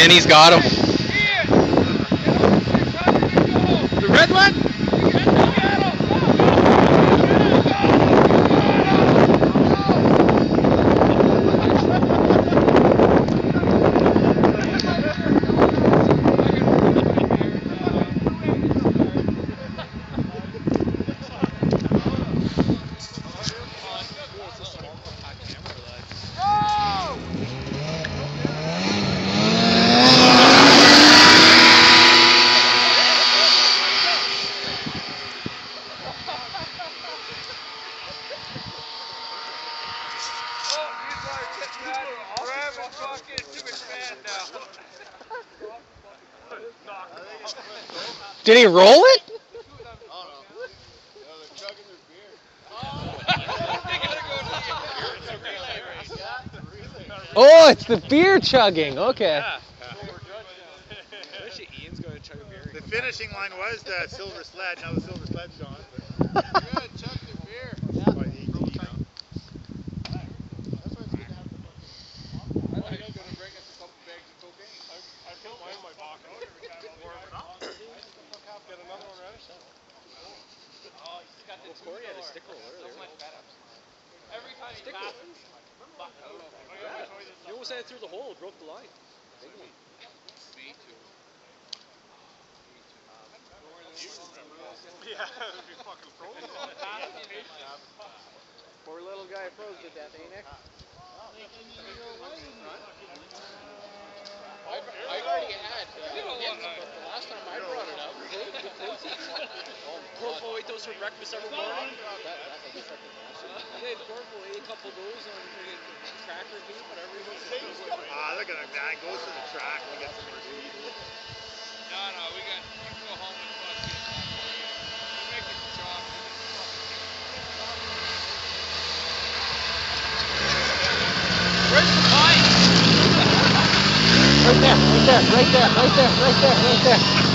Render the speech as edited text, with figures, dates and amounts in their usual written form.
Denny's got him. The red one? Did he roll it? Oh, it's the beer chugging. Okay. The finishing line was the silver sled. Now the silver sled's gone. Good, chug the beer. Corey had a sticker earlier. Every time he passes, You almost had it through the hole, broke the line. Big one. me too. Yeah, it'd be fucking frozen. Poor little guy froze did that, ain't it? I already had but the last time I brought it up, Corporal ate those for breakfast every morning. Corporal ate a couple of those on cracker beef, whatever he was. Look at him, man. Goes to the track and gets some more speed. No, we got, you can go home and fucking, we make it chop. Where's the bike? Right there, right there, right there, right there, right there, right there.